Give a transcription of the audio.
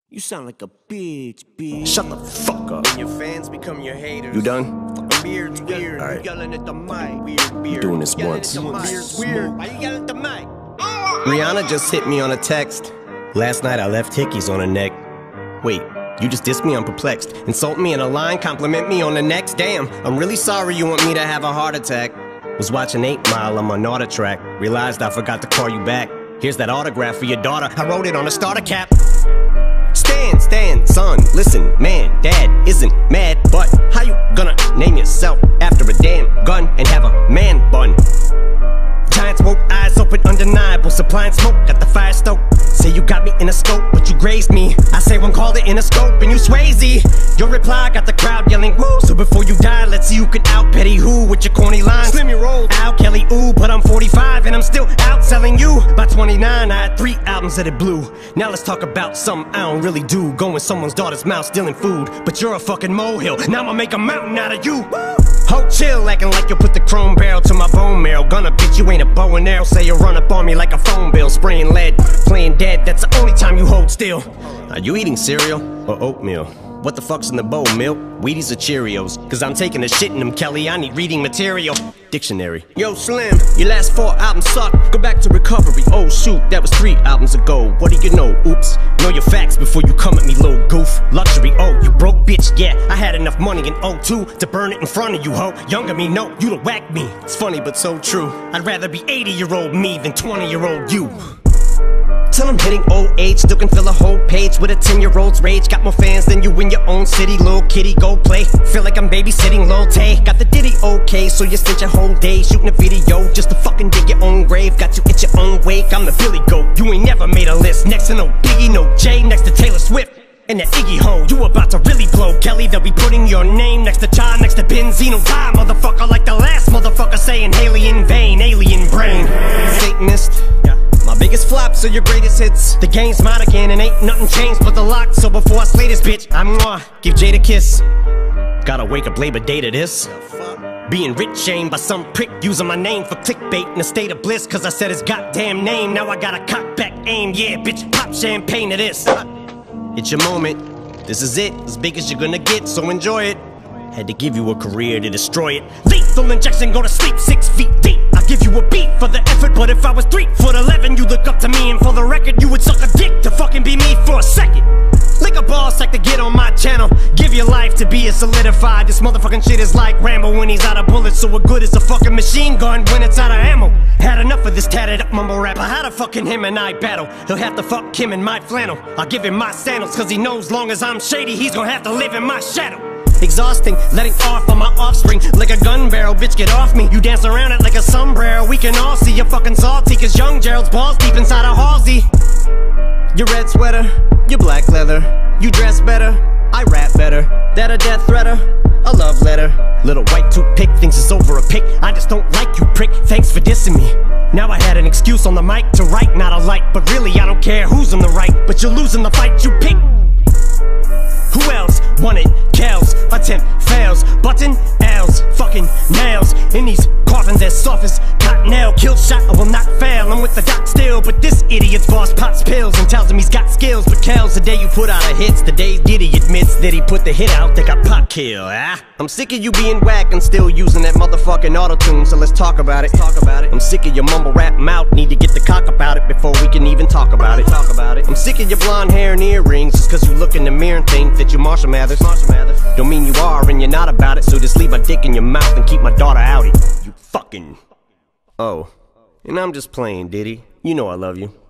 You sound like a bitch. Shut the fuck up. And your fans become your haters. You done? Fucking beard's weird. Alright. You yelling at the mic. Weird beard. Doing this once. Beard's weird. Why you yelling at the mic? Rihanna just hit me on a text. Last night I left hickeys on her neck. Wait, you just dissed me? I'm perplexed. Insult me in a line, compliment me on the next. Damn, I'm really sorry you want me to have a heart attack. Was watching 8 Mile on my Naughter track. Realized I forgot to call you back. Here's that autograph for your daughter. I wrote it on a starter cap. Stand, son, listen, man, dad isn't mad, but how you gonna name yourself after a damn gun and have a man bun? Giants woke, eyes open, undeniable, supplying smoke, got the fire stoked. Say you got me in a scope, but you grazed me. I say one called it in a scope, and you Swayze. Your reply got the crowd yelling woo. So before you die, let's see who can out petty who with your corny lines. Slim your roll, Al Kelly, ooh, but I'm 45 and I'm still outselling you. By 29, I had 3 albums that it blew. Now let's talk about something I don't really do. Go in someone's daughter's mouth stealing food, but you're a fucking molehill. Now I'ma make a mountain out of you. Ho, chill, acting like you put the chrome barrel to my bone marrow. Gonna bitch, you ain't a bow and arrow. Say you run up on me like a phone bill. Spraying lead, playing dead, that's the only time you hold still. Are you eating cereal or oatmeal? What the fuck's in the bowl, milk? Wheaties or Cheerios? Cause I'm taking a shit in them, Kelly, I need reading material. Dictionary. Yo, Slim, your last 4 albums suck. Go back to recovery. Oh shoot, that was 3 albums ago. What do you know? Oops. Know your facts before you come at me, little goof. Luxury, oh, you broke bitch, yeah. I had enough money in 02 to burn it in front of you, ho. Younger me, no, you'd have whacked me. It's funny but so true. I'd rather be 80-year-old me than 20-year-old you. Till I'm hitting old age, still can fill a whole page with a 10-year-old's rage. Got more fans than you in your own city, little kitty, go play. Feel like I'm babysitting Lil Tay. Got the ditty okay, so you spent your whole day shooting a video just to fucking dig your own grave. Got you at your own wake, I'm the Billy Goat. You ain't never made a list, next to no Biggie, no Jay, next to Taylor Swift. And that Iggy Ho, you about to really blow, Kelly. They'll be putting your name next to John, next to Benzino. Die, motherfucker, like the last motherfucker saying Haley in vain, alien brain. Satanist. My biggest flops are your greatest hits. The game's mine again and ain't nothing changed but the lock. So before I slay this bitch, I'm gonna give Jade a kiss. Gotta wake up Labor Day to this. Being rich shamed by some prick using my name for clickbait in a state of bliss. Cause I said his goddamn name, now I gotta cock back aim. Yeah, bitch, pop champagne to this. It's your moment, this is it, as big as you're gonna get, so enjoy it. Had to give you a career to destroy it. Lethal injection, go to sleep 6 feet deep. I'll give you a beat for the effort, but if I was 3'11", you look up to me, and for the record, you would suck a dick to fucking be me for a second. Lick a ball sack to get on my channel. Give your life to be a solidified. This motherfucking shit is like Rambo when he's out of bullets, so what good is a fucking machine gun when it's out of ammo? Had enough of this tatted up mumble rapper. How the fucking him and I battle? He'll have to fuck him in my flannel. I'll give him my sandals, cause he knows long as I'm shady, he's gonna have to live in my shadow. Exhausting, letting off on my offspring like a gun barrel, bitch get off me. You dance around it like a sombrero. We can all see you're fucking salty, cause young Gerald's balls deep inside a Halsey. Your red sweater, your black leather. You dress better, I rap better. That a death threater, a love letter. Little white toothpick thinks it's over a pick. I just don't like you, prick, thanks for dissing me. Now I had an excuse on the mic to write, not a light. But really I don't care who's on the right, but you're losing the fight you pick. Who else won it? Kells, attempt fails, button L's, fucking nails in these coffins as soft as cottonelle. Kill shot, I will not fail. I'm with the doc still, but this idiot's boss pops pills and tells him he's got skills. But Kells, the day you put out a hits, the day Diddy admits that he put the hit out that got pop kill. I'm sick of you being whack and still using that motherfucking auto-tune, so let's talk about it. I'm sick of your mumble rap mouth, need to get the cock about it before we can even talk about it. I'm sick of your blonde hair and earrings just cause you look in the mirror and think that you're Marshall Mathers. Don't mean you are and you're not about it, so just leave my dick in your mouth and keep my daughter out it. You fucking... Oh, and I'm just playing, Diddy. You know I love you.